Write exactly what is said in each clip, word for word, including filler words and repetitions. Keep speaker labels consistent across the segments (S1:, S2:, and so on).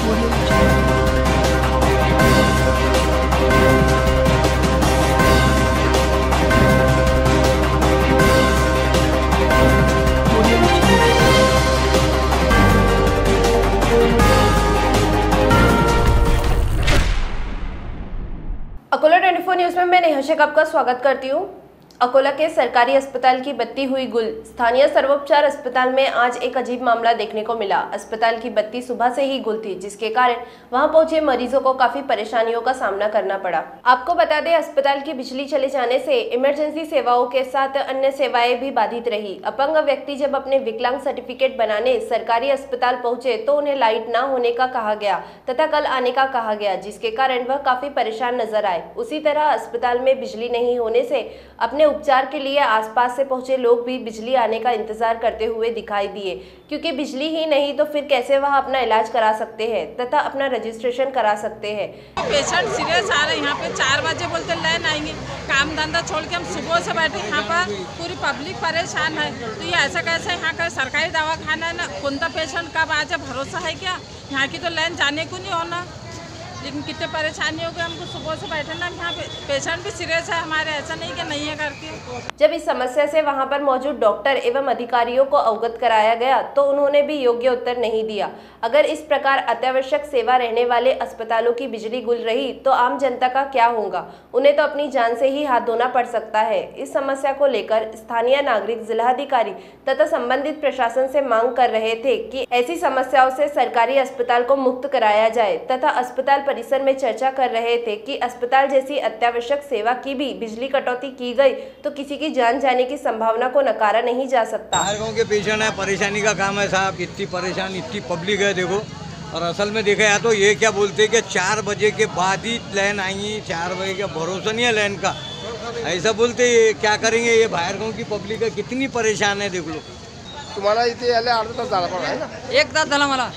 S1: अकोला चौबीस न्यूज में मैं नेहा शेख आपका स्वागत करती हूँ। अकोला के सरकारी अस्पताल की बत्ती हुई गुल। स्थानीय सर्वोपचार अस्पताल में आज एक अजीब मामला देखने को मिला। अस्पताल की बत्ती सुबह से ही गुल थी, जिसके कारण वहां पहुंचे मरीजों को काफी परेशानियों का सामना करना पड़ा। आपको बता दें, अस्पताल की बिजली चले जाने से इमरजेंसी सेवाओं के साथ अन्य सेवाएं भी बाधित रही। अपंग व्यक्ति जब अपने विकलांग सर्टिफिकेट बनाने सरकारी अस्पताल पहुंचे तो उन्हें लाइट न होने का कहा गया तथा कल आने का कहा गया, जिसके कारण वह काफी परेशान नजर आए। उसी तरह अस्पताल में बिजली नहीं होने से अपने उपचार के लिए आसपास से पहुंचे लोग भी बिजली आने का इंतजार करते हुए दिखाई दिए, क्योंकि बिजली ही नहीं तो फिर कैसे वह अपना इलाज करा सकते हैं तथा अपना रजिस्ट्रेशन करा सकते हैं।
S2: पेशेंट सीरियस आ रहे हैं, यहाँ पे चार बजे बोलते लाइन आएंगे। काम धंधा छोड़ के हम सुबह से बैठे यहाँ पर, पूरी पब्लिक परेशान है। तो ये ऐसा कैसे यहाँ का सरकारी दवाखाना है ना, कौन सा पेशेंट कब आ जाए भरोसा है क्या? यहाँ की तो लाइन जाने को नहीं होना, लेकिन कितने परेशानी हो गई हमको सुबह से बैठे ना। यहाँ पे पेशेंट भी सीरियस है हमारे, ऐसा नहीं कि नहीं है करके।
S1: जब इस समस्या से वहां पर मौजूद डॉक्टर एवं अधिकारियों को अवगत कराया गया तो उन्होंने भी योग्य उत्तर नहीं दिया। अगर इस प्रकार अत्यावश्यक सेवा रहने वाले अस्पतालों की बिजली गुल रही तो आम जनता का क्या होगा? उन्हें तो अपनी जान से ही हाथ धोना पड़ सकता है। इस समस्या को लेकर स्थानीय नागरिक जिलाधिकारी तथा संबंधित प्रशासन से मांग कर रहे थे कि ऐसी समस्याओं से सरकारी अस्पताल को मुक्त कराया जाए तथा अस्पताल परिसर में चर्चा कर रहे थे कि अस्पताल जैसी अत्यावश्यक सेवा की भी बिजली कटौती की गई तो किसी की जान जाने की संभावना को नकारा नहीं जा सकता।
S3: हर गाँव के पेशेंट है, परेशानी का काम है साहब। इतनी परेशान, इतनी पब्लिक है देखो। और असल में देखा जाए तो ये क्या बोलते हैं कि चार बजे के बाद ही लाइन आएंगी, चार बजे का भरोसा नहीं है लाइन का, ऐसा बोलते। क्या करेंगे? ये बाहर गाँव की पब्लिक है, कितनी परेशान है देख लो।
S4: तुम्हाला इथे यायला अर्धा तास झाला पण आहे ना?
S5: एक तास झाला मला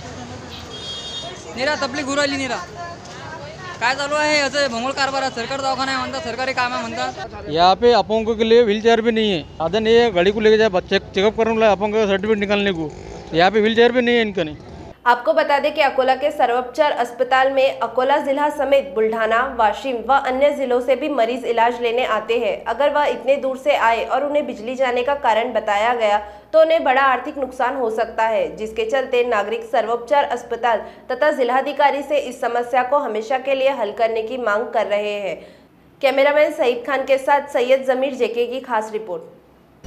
S5: निरा तबलीग उराली निरा काय चालू आहे असं भोंगळ कारभार। सरकारी दवाखाना है म्हणतात, सरकारी काम है म्हणतात।
S6: यहाँ पे अपंगों के लिए व्हील चेयर भी नहीं है। साधन ये गाड़ी को लेके जाए बच्चे चेकअप करने वाला अपंग का सर्टिफिकेट निकालने को, यहाँ पे व्हील चेयर भी नहीं है इनका। नहीं
S1: आपको बता दें कि अकोला के सर्वोपचार अस्पताल में अकोला जिला समेत बुल्ढाना, वाशिम व अन्य जिलों से भी मरीज इलाज लेने आते हैं। अगर वह इतने दूर से आए और उन्हें बिजली जाने का कारण बताया गया तो उन्हें बड़ा आर्थिक नुकसान हो सकता है, जिसके चलते नागरिक सर्वोपचार अस्पताल तथा जिलाधिकारी से इस समस्या को हमेशा के लिए हल करने की मांग कर रहे हैं। कैमरामैन सईद खान के साथ सैयद जमीर जेके की खास रिपोर्ट।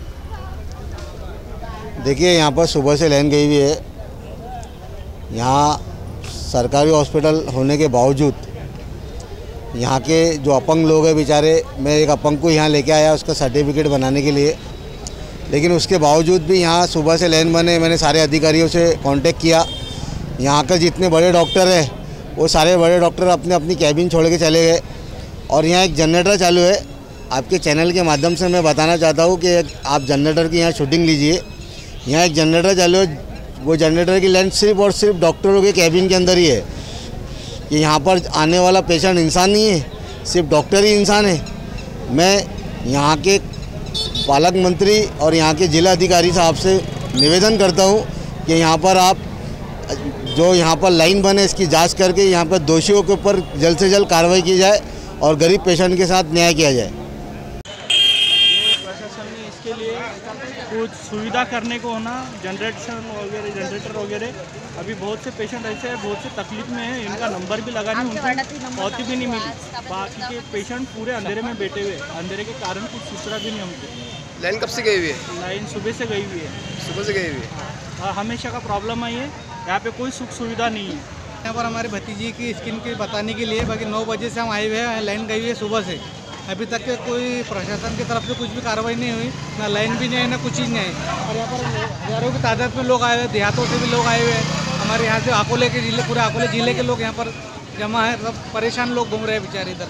S7: देखिए, यहाँ पर सुबह से लाइन गई हुई है। यहाँ सरकारी हॉस्पिटल होने के बावजूद यहाँ के जो अपंग लोग हैं बेचारे, मैं एक अपंग को यहाँ लेके आया उसका सर्टिफिकेट बनाने के लिए, लेकिन उसके बावजूद भी यहाँ सुबह से लाइन बने। मैंने सारे अधिकारियों से कांटेक्ट किया। यहाँ के जितने बड़े डॉक्टर हैं वो सारे बड़े डॉक्टर अपने अपनी कैबिन छोड़ के चले गए। और यहाँ एक जनरेटर चालू है। आपके चैनल के माध्यम से मैं बताना चाहता हूँ कि आप जनरेटर की यहाँ शूटिंग लीजिए। यहाँ एक जनरेटर चालू है, वो जनरेटर की लाइन सिर्फ और सिर्फ डॉक्टरों के कैबिन के अंदर ही है। कि यहाँ पर आने वाला पेशेंट इंसान नहीं है, सिर्फ डॉक्टर ही इंसान है। मैं यहाँ के पालक मंत्री और यहाँ के जिला अधिकारी साहब से निवेदन करता हूँ कि यहाँ पर आप जो यहाँ पर लाइन बने इसकी जांच करके यहाँ पर दोषियों के ऊपर जल्द से जल्द कार्रवाई की जाए और गरीब पेशेंट के साथ न्याय किया जाए।
S6: प्रशासन ने इसके लिए कुछ सुविधा करने को होना, जनरेटर वगैरह जनरेटर वगैरह। अभी बहुत से पेशेंट ऐसे हैं, बहुत से तकलीफ में हैं, इनका नंबर भी लगाने उनको पहुँच भी नहीं मिली। बाकी के पेशेंट पूरे अंधेरे में बैठे हुए, अंधेरे के कारण कुछ सूचना भी नहीं हमको।
S4: लाइन कब से गई हुई है?
S6: लाइन सुबह से गई हुई है।
S4: सुबह से गई हुई है।
S6: हाँ, हमेशा का प्रॉब्लम है ये। यहाँ पे कोई सुख सुविधा नहीं है।
S8: यहाँ पर हमारी भतीजी की स्किन की बताने के लिए बाकी नौ बजे से हम आए हुए हैं, लाइन गई हुई है सुबह से। अभी तक के कोई प्रशासन की तरफ से कुछ भी कार्रवाई नहीं हुई, ना लाइन भी नहीं है, ना कुछ चीज़ नहीं है। और यहाँ पर हज़ारों की तादाद में लोग आए हुए, देहातों से भी लोग आए हुए हैं। हमारे यहाँ से अकोले के जिले, पूरे अकोले जिले के लोग यहाँ पर जमा है। सब परेशान लोग घूम रहे हैं बेचारे इधर।